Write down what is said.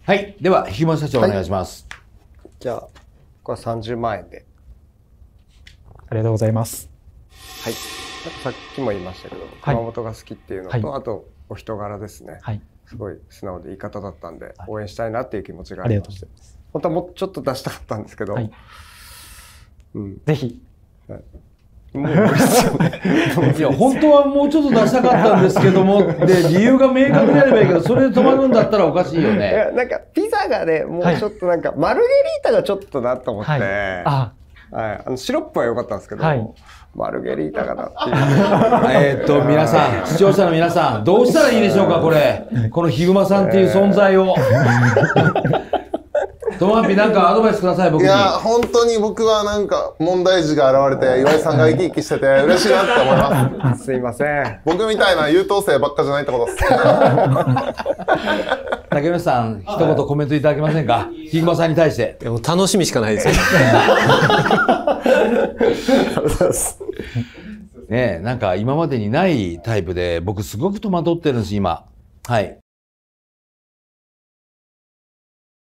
はい。では、ひぐま社長お願いします。 じゃあ、これは30万円で。 ありがとうございます。 はい。さっきも言いましたけど、熊本が好きっていうのと、あと、お人柄ですね。すごい素直でいい方だったんで、応援したいなっていう気持ちがありまして。本当はもうちょっと出したかったんですけど、 ぜひ。 もう無理ですよね。 いや、本当はもうちょっと出したかったんですけども、で、理由が明確であればいいけど、それで止まるんだったらおかしいよね。 いや、なんか、ピザがね、もうちょっとなんか、マルゲリータがちょっとなと思って、シロップは良かったんですけど、マルゲリータがなっていう。 皆さん、視聴者の皆さん、どうしたらいいでしょうか、これ。このひぐまさんっていう存在を。トマピなんかアドバイスください、僕に。 いや、本当に僕はなんか問題児が現れて、岩井さんが生き生きしてて嬉しいなって思います。 すいません。 僕みたいな優等生ばっかじゃないってことです。 竹内さん、一言コメントいただけませんか、ひぐまさんに対して。 もう楽しみしかないですよ。 ねえ、なんか今までにないタイプで、僕すごく戸惑ってるんです、今。はい。